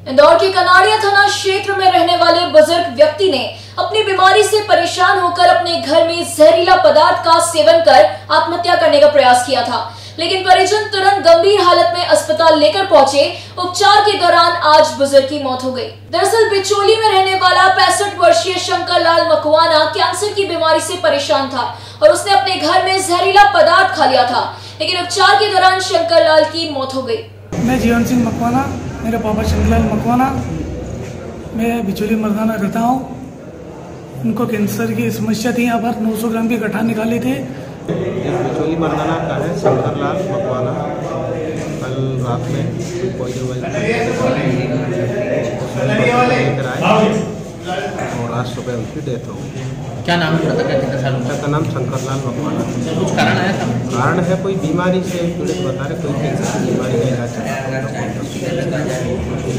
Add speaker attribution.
Speaker 1: इंदौर के कनाड़िया थाना क्षेत्र में रहने वाले बुजुर्ग व्यक्ति ने अपनी बीमारी से परेशान होकर अपने घर में जहरीला पदार्थ का सेवन कर आत्महत्या करने का प्रयास किया था, लेकिन परिजन तुरंत गंभीर हालत में अस्पताल लेकर पहुंचे। उपचार के दौरान आज बुजुर्ग की मौत हो गई। दरअसल बिचौली में रहने वाला 65 वर्षीय शंकर लाल मकवाना कैंसर की बीमारी से परेशान था और उसने अपने घर में जहरीला पदार्थ खा लिया था, लेकिन उपचार के दौरान शंकर लाल की मौत हो गई।
Speaker 2: मैं जीवन सिंह मकवाना, मेरे पापा शंकरलाल मकवाना, मैं बिचौली मर्दाना रहता हूँ। उनको कैंसर की समस्या थी। यहाँ पर 900 ग्राम की गठा निकाली थी।
Speaker 3: बिचौली मर्दाना का है शंकरलाल मकवाना। कल रात में कोई और आज सुबह उनकी डेथ हो गई।
Speaker 4: क्या नाम है कितने साल
Speaker 3: का नाम शंकरलाल मकवाना।
Speaker 4: कुछ कारण आया था?
Speaker 3: कारण है कोई बीमारी से पीड़ित बता रहे, कोई कैंसर की बीमारी का इलाज है।